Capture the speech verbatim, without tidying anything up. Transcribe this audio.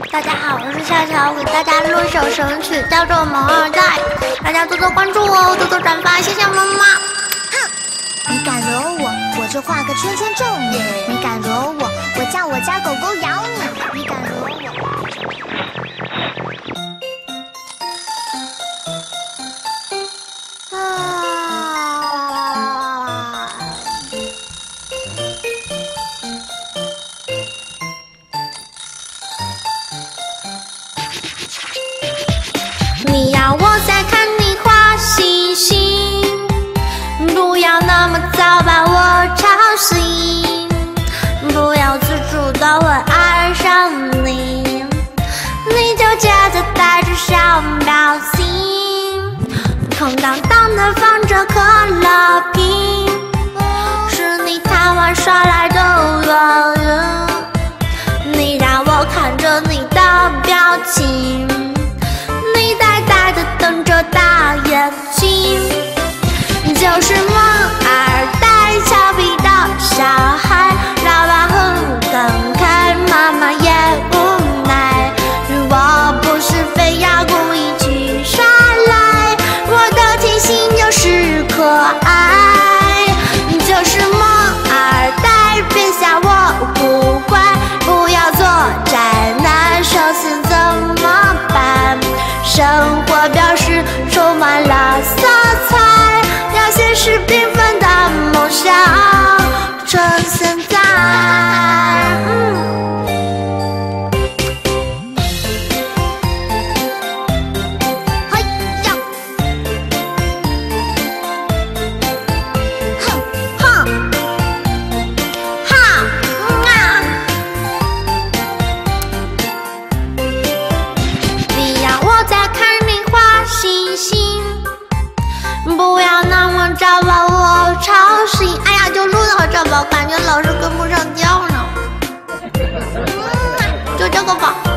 大家好，我是夏乔，给大家录一首神曲，叫做《萌二代》，大家多多关注哦，多多转发，谢谢妈妈。 哼，你敢惹我，我就画个圈圈咒你；你敢惹我，我叫我家狗狗咬你；你敢惹我。 你要我再看你画星星，不要那么早把我吵醒，不要自主的会爱上你，你就接着带着小表情，空荡荡的放着可乐瓶，是你贪玩耍来的原因，你让我看着你的表情，瞪着大眼睛，就是萌二代，调皮的小孩，老爸很感慨，妈妈也无奈。我不是非要故意去耍赖，我的天性就是可爱，就是萌二代，别笑我不乖，不要做宅男，说是怎么办？生活表示充满了色彩，要现实缤纷的梦想趁现在。嗯嘿呀，哼哼哈嗯啊，你要我再看你画星星，不要那么早把我吵醒。哎呀，就录到这吧，感觉老是跟不上调呢。嗯，就这个吧。